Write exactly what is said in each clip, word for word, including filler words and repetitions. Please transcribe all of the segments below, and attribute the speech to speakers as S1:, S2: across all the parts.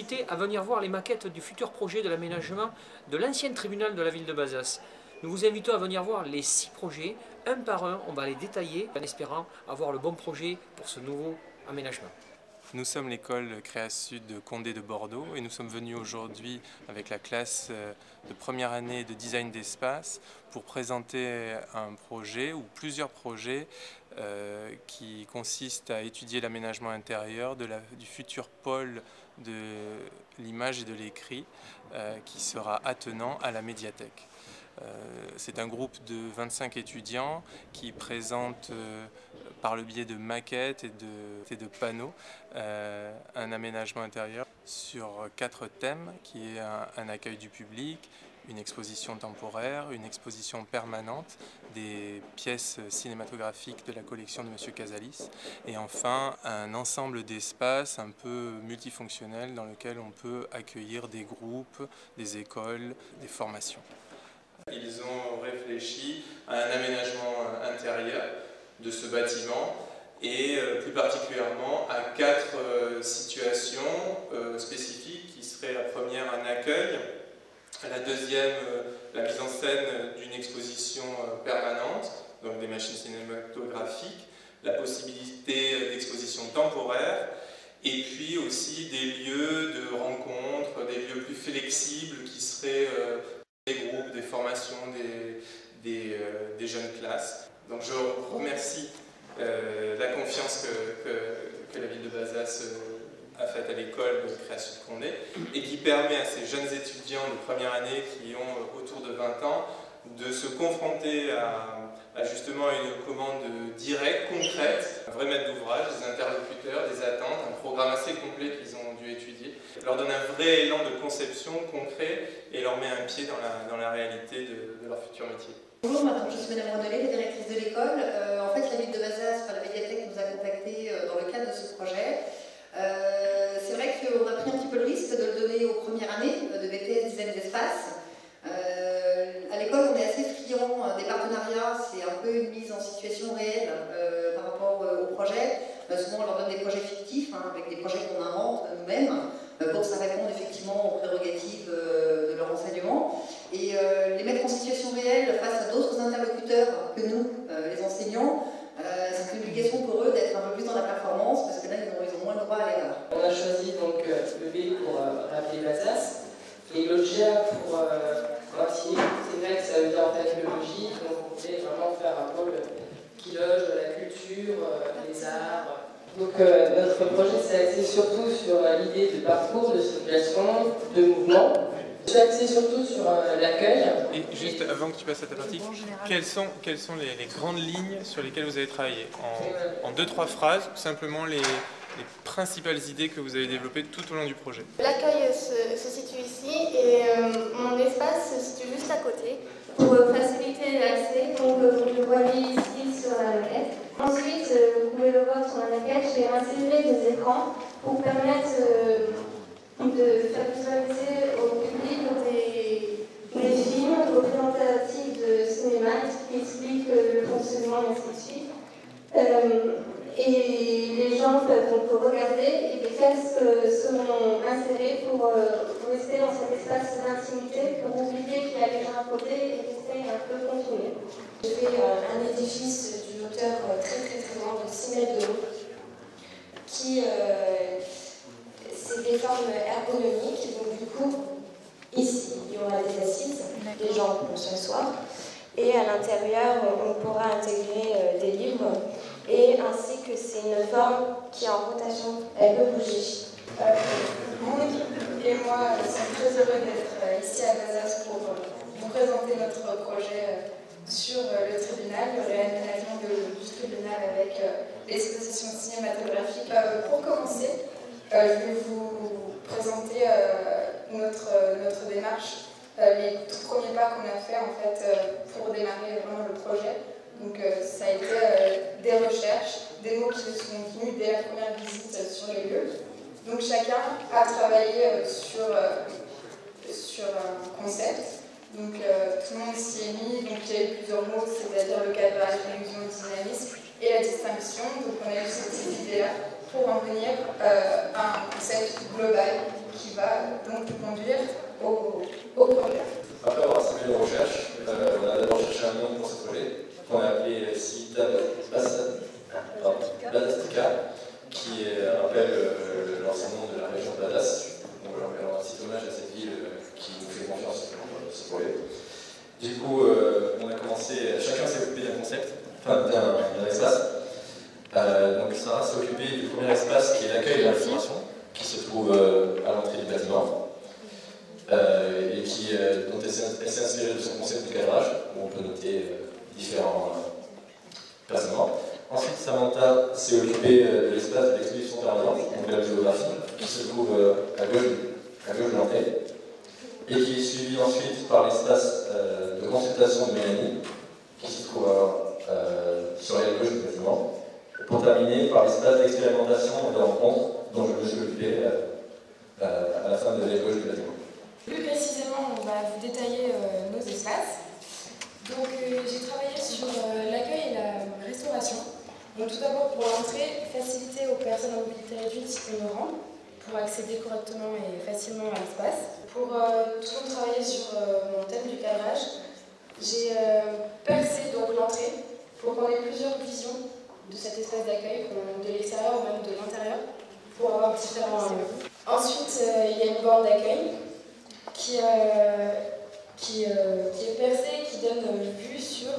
S1: inviter à venir voir les maquettes du futur projet de l'aménagement de l'ancien tribunal de la ville de Bazas. Nous vous invitons à venir voir les six projets, un par un, on va les détailler en espérant avoir le bon projet pour ce nouveau aménagement.
S2: Nous sommes l'école Créasud de Condé de Bordeaux et nous sommes venus aujourd'hui avec la classe de première année de design d'espace pour présenter un projet ou plusieurs projets euh, qui consistent à étudier l'aménagement intérieur de la, du futur pôle de l'image et de l'écrit euh, qui sera attenant à la médiathèque. C'est un groupe de vingt-cinq étudiants qui présentent euh, par le biais de maquettes et de, et de panneaux euh, un aménagement intérieur sur quatre thèmes qui est un, un accueil du public, une exposition temporaire, une exposition permanente des pièces cinématographiques de la collection de Monsieur Casalis et enfin un ensemble d'espaces un peu multifonctionnels dans lequel on peut accueillir des groupes, des écoles, des formations. Ils ont réfléchi à un aménagement intérieur de ce bâtiment et plus particulièrement à quatre situations spécifiques qui seraient la première un accueil, la deuxième la mise en scène d'une exposition permanente, donc des machines cinématographiques, la possibilité d'exposition temporaire et puis aussi des lieux de rencontre, des lieux plus flexibles qui seraient des groupes, des formations, des, des, euh, des jeunes classes. Donc je remercie euh, la confiance que, que, que la ville de Bazas euh, a faite à l'école de Créasud de Condé et qui permet à ces jeunes étudiants de première année qui ont autour de vingt ans de se confronter à, à justement une commande directe, concrète, un vrai maître d'ouvrage, des interlocuteurs, des attentes, un programme assez complet qu'ils ont dû étudier, leur donne un vrai élan de conception concret et leur met un pied dans la, dans la réalité de, de leur futur métier.
S3: Bonjour, madame, je suis Madame Rondelet, la directrice de l'école. Euh, en fait, la ville de Bazas, enfin, la médiathèque, nous a contactés euh, dans le cadre de ce projet. Euh, C'est vrai qu'on a pris un petit peu le risque de le donner aux premières années de B T S design d'espace. Euh, à l'école, on est assez friand des partenariats, c'est un peu une mise en situation réelle euh, par rapport euh, au projet. Euh, souvent, on leur donne des projets fictifs, hein, avec des projets qu'on invente nous-mêmes, euh, pour que ça réponde effectivement aux prérogatives euh, de leur enseignement. Et euh, les mettre en situation réelle face à d'autres interlocuteurs que nous, euh, les enseignants, euh, c'est une obligation pour eux d'être un peu plus dans la performance, parce que là, ils ont, ils ont moins le droit à l'erreur.
S4: On a choisi donc euh, le B pour euh, rappeler Bazas. Et le G A pour euh, Gracier, c'est vrai que ça veut dire en technologie, donc on voulait vraiment faire un pôle qui loge la culture, euh, les arts. Donc euh, notre projet s'est axé surtout sur euh, l'idée de parcours, de circulation, de mouvement. Je suis axé surtout sur euh, l'accueil.
S2: Et juste avant que tu passes à ta partie, quelles sont, quelles sont les, les grandes lignes sur lesquelles vous avez travaillé en, en deux, trois phrases, simplement les... les principales idées que vous avez développées tout au long du projet.
S5: L'accueil se, se situe ici et euh, mon espace se situe juste à côté pour euh, faciliter l'accès. Donc euh, vous le voyez ici sur la maquette. Ensuite, euh, vous pouvez le voir sur la maquette, j'ai intégré des écrans pour permettre euh, de faire visualiser au public des, des films représentatifs de cinéma qui expliquent le fonctionnement et ainsi de suite. Euh, Et les gens peuvent donc regarder et les textes seront insérés pour, euh, pour rester dans cet espace d'intimité, pour oublier qu'il y a déjà un côté et rester un peu confiné.
S6: J'ai fait euh, un édifice d'une hauteur euh, très très très grande, de six mètres de haut, qui euh, c'est des formes ergonomiques. Donc du coup, ici, il y aura des assises, les gens pourront s'asseoir. Et à l'intérieur, on pourra intégrer euh, des livres. Et ainsi que c'est une forme qui est en rotation, elle peut bouger.
S7: Euh, mon équipe et moi sommes très heureux d'être ici à Bazas pour vous présenter notre projet sur le tribunal, le réaménagement du tribunal avec l'exposition cinématographique. Euh, pour commencer, euh, je vais vous présenter euh, notre, notre démarche, euh, les tout premiers pas qu'on a fait en fait, euh, pour démarrer vraiment le projet. Donc euh, ça a été euh, des recherches, des mots qui se sont venus dès la première visite euh, sur les lieux. Donc chacun a travaillé euh, sur, euh, sur un concept. Donc euh, tout le monde s'y est mis, donc il y a eu plusieurs mots, c'est-à-dire le cadrage, l'illusion, le dynamisme et la distinction. Donc on a eu cette idée-là pour en venir euh, à un concept global qui va donc nous conduire au, au projet.
S8: Après avoir assumé nos recherches, euh, on a d'abord cherché un nom pour ce projet, qu'on a appelé Città Badastica, qui rappelle euh, l'ancien nom de la région de Badass. Donc voilà, on rend un petit hommage à cette ville euh, qui nous fait confiance pour ce projet. Du coup, euh, on a commencé, chacun s'est occupé d'un concept, enfin d'un espace. Euh, donc Sarah s'est occupée du premier espace qui est l'accueil et la restauration, qui se trouve euh, à l'entrée du bâtiment. Euh, et qui, euh, dont elle s'est inspirée de son concept de cadrage, où on peut noter euh, différents euh, personnages. Ensuite, Samantha s'est occupée euh, de l'espace de l'exposition permanente, donc de la géographie, qui se trouve euh, à gauche, à gauche de l'entrée, et qui est suivi ensuite par l'espace euh, de consultation de Mélanie, qui se trouve euh, euh, sur la gauche du bâtiment, pour terminer par l'espace d'expérimentation et de rencontre, dont je me suis occupé euh, euh, à la fin de la gauche du bâtiment.
S6: Plus précisément, on va vous détailler euh, nos espaces. Donc, euh, j'ai travaillé sur euh, l'accueil et la restauration. Donc, tout d'abord, pour l'entrée, faciliter aux personnes à mobilité réduite une rampe pour accéder correctement et facilement à l'espace. Pour euh, toujours travailler sur euh, mon thème du cadrage, j'ai euh, percé donc l'entrée pour qu'on ait plusieurs visions de cet espace d'accueil, de l'extérieur ou même de l'intérieur, pour avoir différents lieux. Ensuite, euh, il y a une borne d'accueil qui, euh, qui, euh, qui est percée, qui donne euh, vue sur,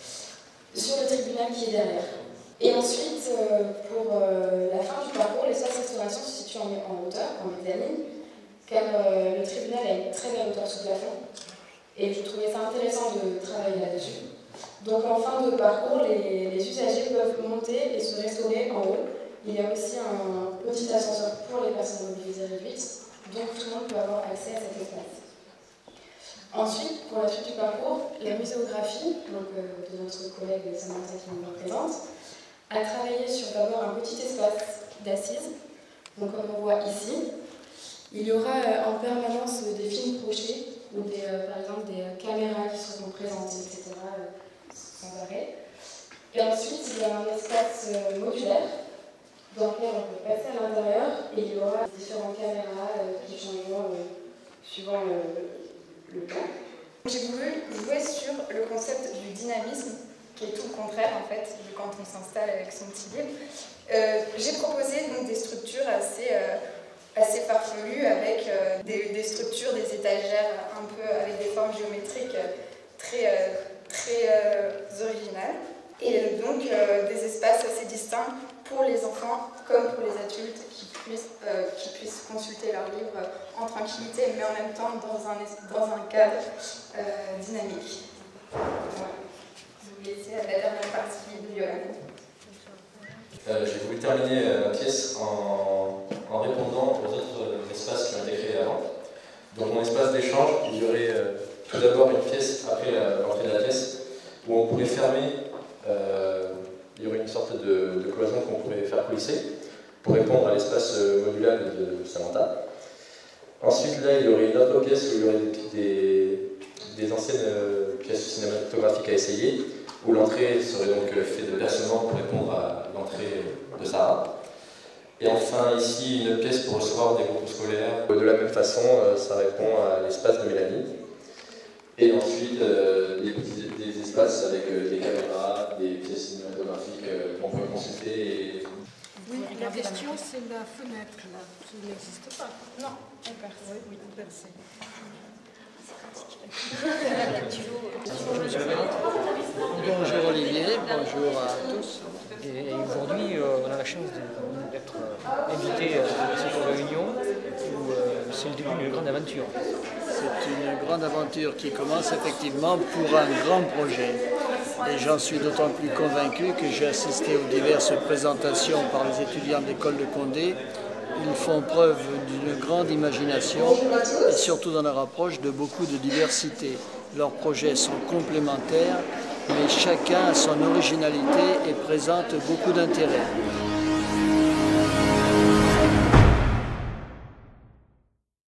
S6: sur le tribunal qui est derrière. Et ensuite, euh, pour euh, la fin du parcours, l'espace restauration se situe en, en hauteur, en mézzanine, car euh, le tribunal a une très belle hauteur sous plafond. Et je trouvais ça intéressant de travailler là-dessus. Donc en fin de parcours, les, les usagers peuvent monter et se restaurer en haut. Il y a aussi un petit ascenseur pour les personnes mobilisées réduites. Donc tout le monde peut avoir accès à cet espace. Ensuite, pour la suite du parcours, la muséographie, donc, euh, de notre collègue Samantha qui nous représente, a travaillé sur d'abord un petit espace d'assises, donc comme on voit ici. Il y aura euh, en permanence des films projetés, ou des, euh, par exemple des euh, caméras qui seront présentées, et cetera, euh, sans arrêt. Et ensuite, il y a un espace euh, modulaire, dans lequel on peut passer à l'intérieur et il y aura différentes caméras euh, qui changeront euh, suivant le, le cas.
S7: J'ai voulu jouer sur le concept du dynamisme, qui est tout le contraire en fait de quand on s'installe avec son petit livre. Euh, J'ai proposé donc des structures assez, euh, assez farfelues avec euh, des, des structures, des étagères un peu avec des formes géométriques très, euh, très euh, originales. Et donc euh, des espaces assez distincts pour les enfants comme pour les adultes qui puissent, euh, qui puissent consulter leurs livres en tranquillité mais en même temps dans un, dans un cadre euh, dynamique. Voilà. Je vous laisse à la dernière partie de Yolande.
S8: Euh, J'ai voulu terminer ma pièce en, en répondant aux autres espaces qui ont été créés avant. Donc mon espace d'échange, il y aurait euh, tout d'abord une pièce après l'entrée de la pièce où on pourrait fermer. Euh, il y aurait une sorte de, de cloison qu'on pourrait faire coulisser pour répondre à l'espace modulable de Samantha. Ensuite, là, il y aurait une autre pièce où il y aurait des, des anciennes pièces cinématographiques à essayer, où l'entrée serait donc faite de percement pour répondre à l'entrée de Sarah. Et enfin, ici, une pièce pour recevoir des groupes scolaires. De la même façon, ça répond à l'espace de Mélanie. Et ensuite, euh, des, petits, des espaces avec euh, des caméras, des pièces cinématographiques euh, qu'on peut consulter. Et...
S9: Oui, la question c'est la fenêtre là, qui n'existe pas.
S7: Non, elle perce.
S9: Oui, oui, percée.
S1: Bonjour Olivier, bonjour à tous. Et aujourd'hui, euh, on a la chance d'être euh, invité à cette réunion où euh, c'est le début d'une grande aventure.
S10: C'est une grande aventure qui commence effectivement pour un grand projet. Et j'en suis d'autant plus convaincu que j'ai assisté aux diverses présentations par les étudiants de l'école de Condé. Ils font preuve d'une grande imagination et surtout dans leur approche de beaucoup de diversité. Leurs projets sont complémentaires, mais chacun a son originalité et présente beaucoup d'intérêt.